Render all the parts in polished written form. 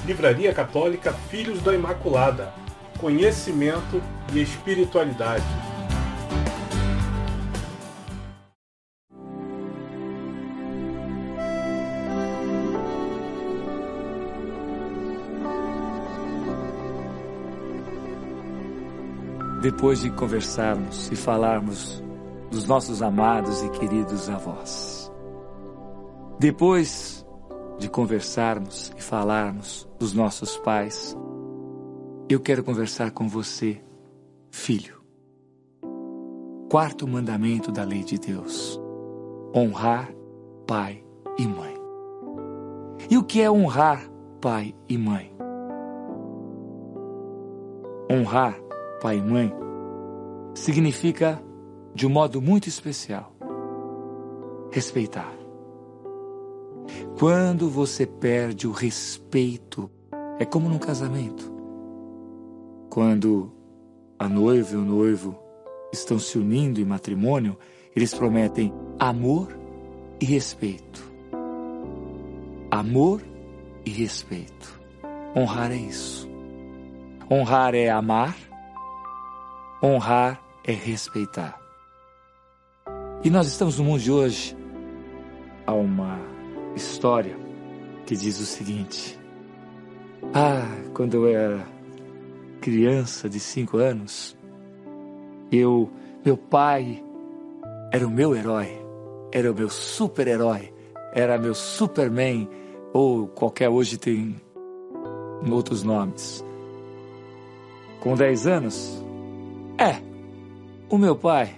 Livraria Católica Filhos da Imaculada. Conhecimento e espiritualidade. Depois de conversarmos e falarmos dos nossos amados e queridos avós, depois de conversarmos e falarmos dos nossos pais, eu quero conversar com você, filho. Quarto mandamento da lei de Deus: honrar pai e mãe. E o que é honrar pai e mãe? Honrar pai e mãe significa, de um modo muito especial, respeitar. Quando você perde o respeito, é como num casamento. Quando a noiva e o noivo estão se unindo em matrimônio, eles prometem amor e respeito. Amor e respeito. Honrar é isso. Honrar é amar. Honrar é respeitar. E nós estamos no mundo de hoje. Há uma história que diz o seguinte: quando eu era criança de 5 anos, meu pai era o meu herói, era o meu super-herói, era meu Superman, ou qualquer, hoje tem outros nomes. Com 10 anos, o meu pai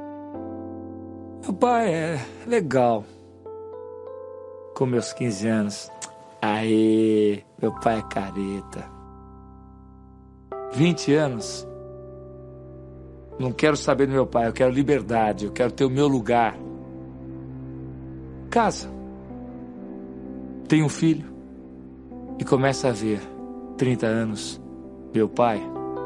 é legal. Com meus 15 anos, meu pai é careta. 20 anos, não quero saber do meu pai, eu quero liberdade, eu quero ter o meu lugar. Casa, tenho um filho e começa a ver, 30 anos, meu pai,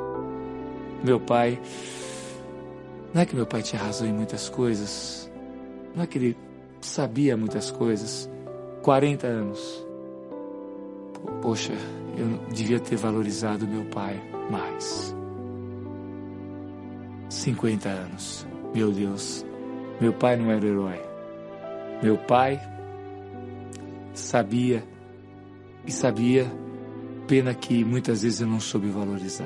não é que meu pai tinha razão em muitas coisas, não é que ele sabia muitas coisas. 40 anos, poxa, eu devia ter valorizado meu pai mais. 50 anos, meu Deus, meu pai não era herói. Meu pai sabia, pena que muitas vezes eu não soube valorizar.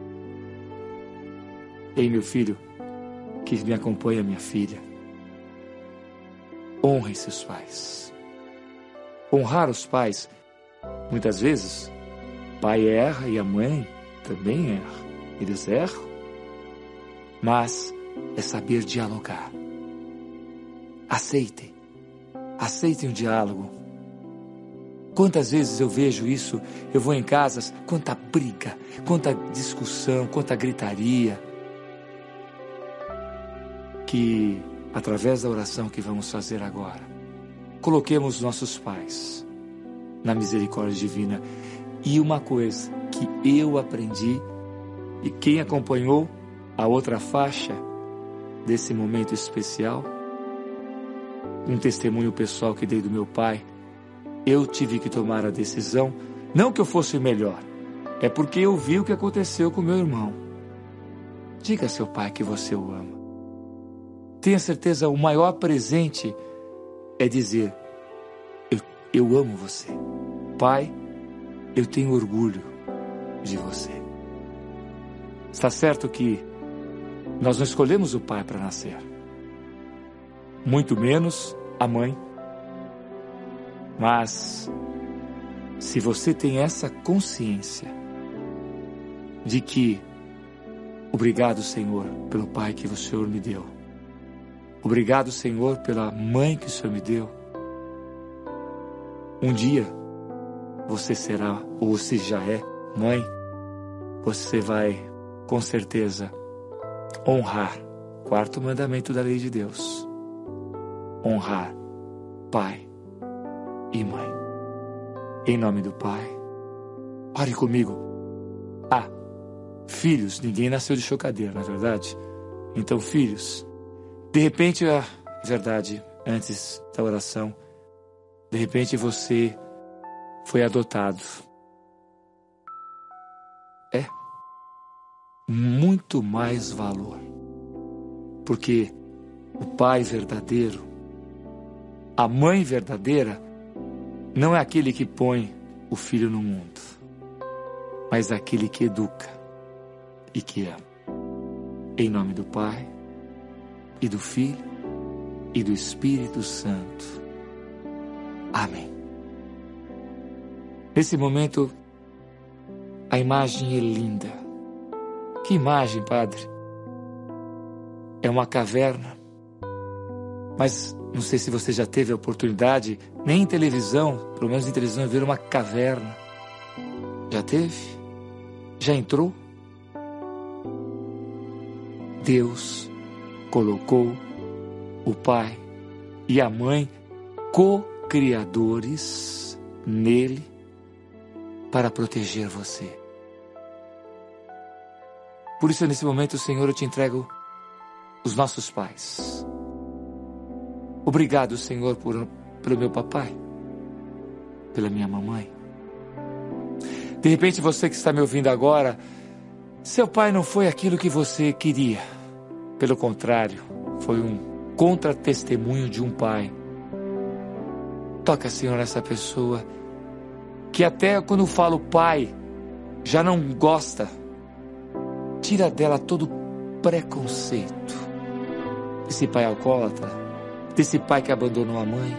Ei, meu filho, que me acompanha, minha filha, honre seus pais. Honrar os pais, muitas vezes, o pai erra e a mãe também erra. Eles erram, mas é saber dialogar. Aceitem o diálogo. Quantas vezes eu vejo isso, eu vou em casas, quanta briga, quanta discussão, quanta gritaria, que através da oração que vamos fazer agora, coloquemos nossos pais na misericórdia divina. E uma coisa que eu aprendi, e quem acompanhou a outra faixa desse momento especial, um testemunho pessoal que dei do meu pai, eu tive que tomar a decisão, não que eu fosse melhor, é porque eu vi o que aconteceu com meu irmão. Diga a seu pai que você o ama. Tenha certeza, o maior presente é dizer: eu amo você. Pai, eu tenho orgulho de você. Está certo que nós não escolhemos o pai para nascer, muito menos a mãe. Mas, se você tem essa consciência de que, obrigado, Senhor, pelo pai que o Senhor me deu. Obrigado, Senhor, pela mãe que o Senhor me deu. Um dia, você será, ou se já é, mãe, você vai, com certeza, honrar. Quarto mandamento da lei de Deus: honrar pai e mãe. Em nome do Pai. Ore comigo. Filhos, ninguém nasceu de chocadeira, não é verdade? Então, filhos, de repente, verdade, antes da oração, de repente você foi adotado. muito mais valor. Porque o pai verdadeiro, a mãe verdadeira, não é aquele que põe o filho no mundo, mas aquele que educa e que ama. Em nome do Pai, e do Filho, e do Espírito Santo. Amém. Nesse momento, a imagem é linda. Que imagem, Padre? É uma caverna. Mas não sei se você já teve a oportunidade, nem em televisão, pelo menos em televisão, ver uma caverna. Já teve? Já entrou? Deus colocou o pai e a mãe co-criadores nele para proteger você. Por isso, nesse momento, Senhor, eu te entrego os nossos pais. Obrigado, Senhor, pelo meu papai, pela minha mamãe. De repente, você que está me ouvindo agora, seu pai não foi aquilo que você queria. Pelo contrário, foi um contra-testemunho de um pai. Toca, Senhor, nessa pessoa que até quando falo pai, já não gosta. Tira dela todo preconceito. Esse pai alcoólatra, desse pai que abandonou a mãe.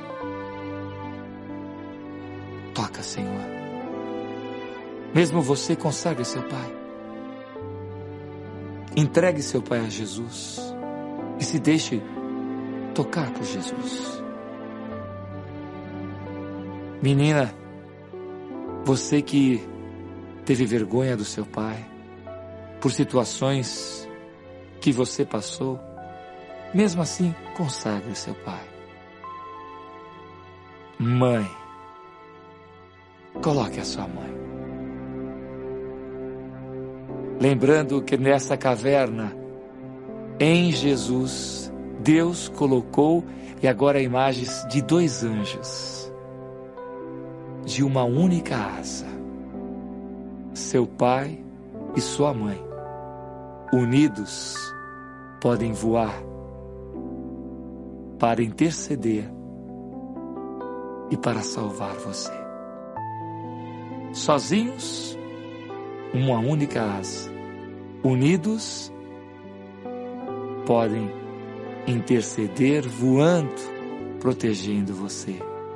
Toca, Senhor. Mesmo você, consagre seu pai. Entregue seu pai a Jesus e se deixe tocar por Jesus. Menina, você que teve vergonha do seu pai por situações que você passou, mesmo assim, consagre seu pai. Mãe, coloque a sua mãe. Lembrando que nessa caverna, em Jesus, Deus colocou, e agora imagens de 2 anjos, de uma única asa, seu pai e sua mãe, unidos, podem voar para interceder e para salvar você. Sozinhos, uma única asa. Unidos, podem interceder voando, protegendo você.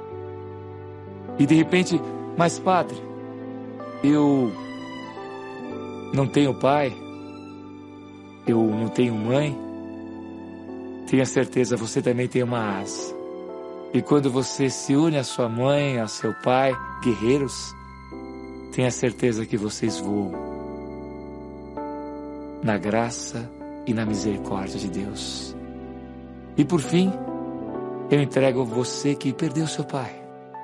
E de repente, mas Padre, eu não tenho pai, eu não tenho mãe. Tenha certeza, você também tem uma asa. E quando você se une à sua mãe, ao seu pai, guerreiros, tenha certeza que vocês voam na graça e na misericórdia de Deus. E por fim, eu entrego você que perdeu seu pai.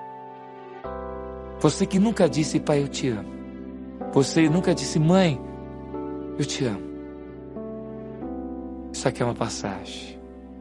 Você que nunca disse, pai, eu te amo. Você nunca disse, mãe, eu te amo. Isso aqui é uma passagem.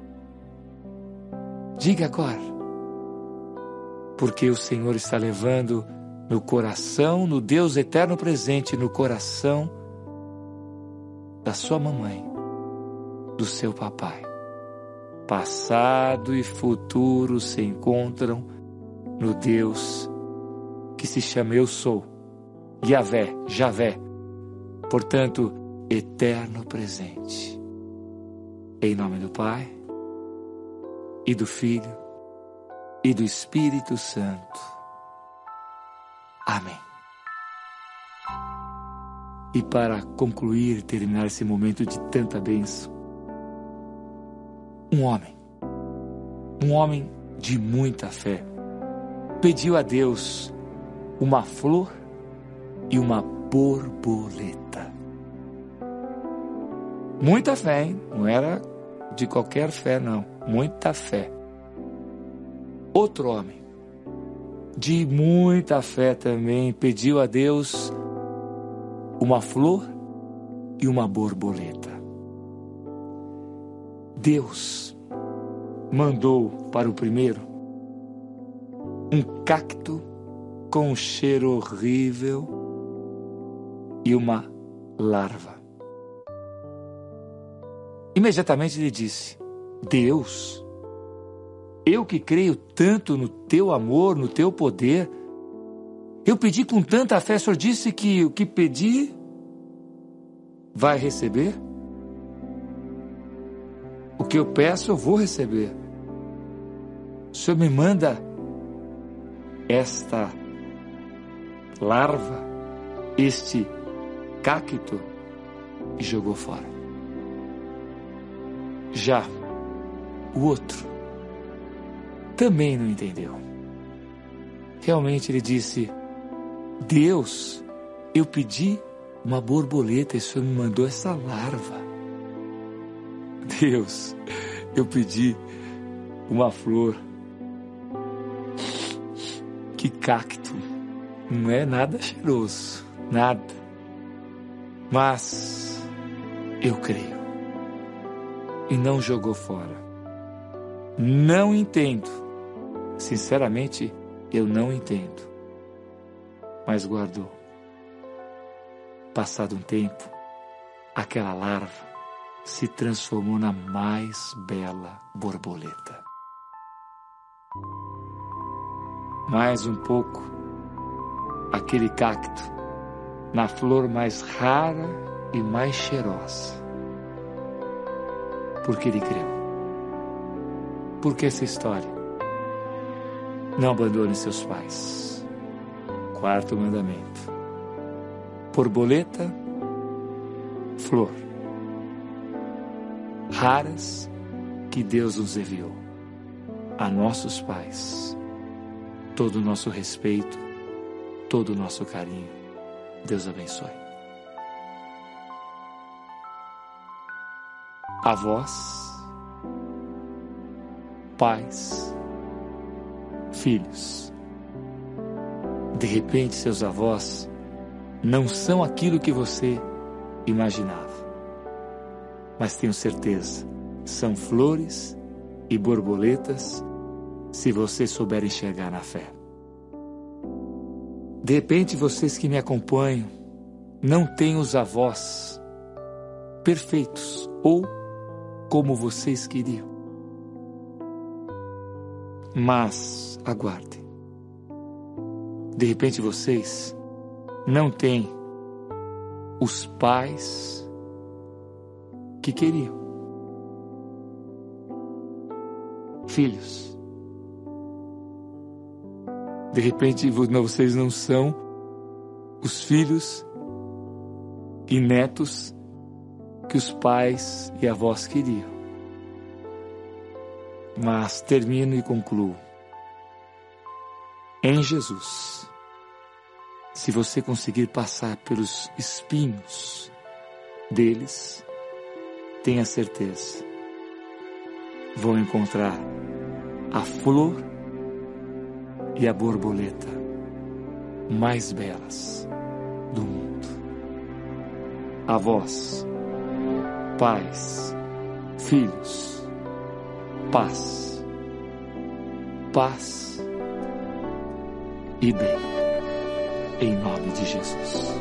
Diga agora, porque o Senhor está levando no coração, no Deus eterno presente, no coração da sua mamãe, do seu papai. Passado e futuro se encontram no Deus que se chama Eu Sou, Yahvé, Javé, portanto, eterno presente. Em nome do Pai, e do Filho, e do Espírito Santo. Amém. E para concluir, terminar esse momento de tanta bênção, um homem de muita fé, pediu a Deus uma flor e uma borboleta. Muita fé, hein? Não era de qualquer fé, não. Muita fé. Outro homem, de muita fé também, pediu a Deus uma flor e uma borboleta. Deus mandou para o primeiro um cacto com um cheiro horrível e uma larva. Imediatamente ele disse: Deus, eu que creio tanto no teu amor, no teu poder, eu pedi com tanta fé, o Senhor disse que o que pedi vai receber? O que eu peço eu vou receber. O Senhor me manda esta larva, este cacto, e jogou fora. Já o outro também não entendeu. Realmente ele disse: Deus, eu pedi uma borboleta e o Senhor me mandou essa larva. Deus, eu pedi uma flor. Que cacto. Não é nada cheiroso, nada. Mas eu creio. E não jogou fora. Não entendo. Sinceramente, eu não entendo. Mas guardou. Passado um tempo, aquela larva se transformou na mais bela borboleta. Mais um pouco, aquele cacto na flor mais rara e mais cheirosa. Porque ele creu. Por que essa história? Não abandone seus pais. Quarto mandamento. Borboleta, flor. Raras que Deus nos enviou. A nossos pais. Todo o nosso respeito, todo o nosso carinho. Deus abençoe. Avós, pais, filhos. De repente, seus avós não são aquilo que você imaginava. Mas tenho certeza, são flores e borboletas se você souber enxergar na fé. De repente, vocês que me acompanham não têm os avós perfeitos ou como vocês queriam. Mas aguardem. De repente, vocês não têm os pais que queriam. Filhos. De repente, vocês não são os filhos e netos que os pais e avós queriam. Mas termino e concluo. Em Jesus, se você conseguir passar pelos espinhos deles, tenha certeza, vão encontrar a flor e a borboleta mais belas do mundo. Avós, pais, filhos, paz, paz e bem, em nome de Jesus.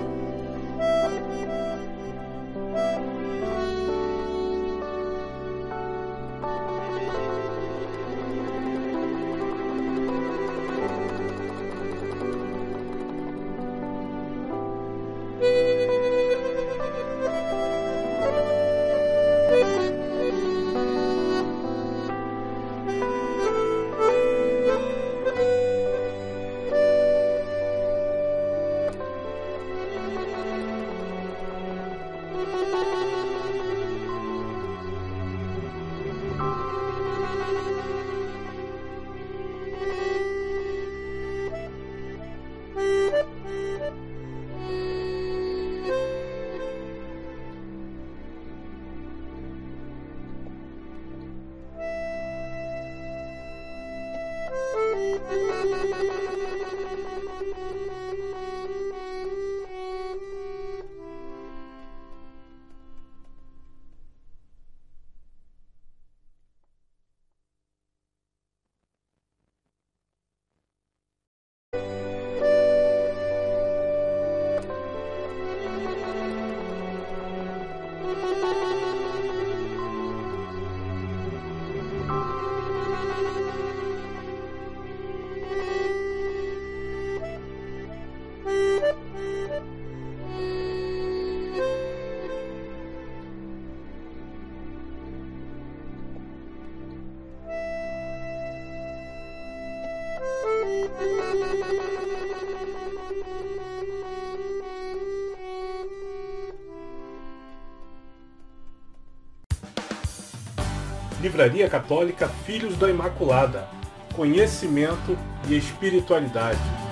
Livraria Católica Filhos da Imaculada. Conhecimento e espiritualidade.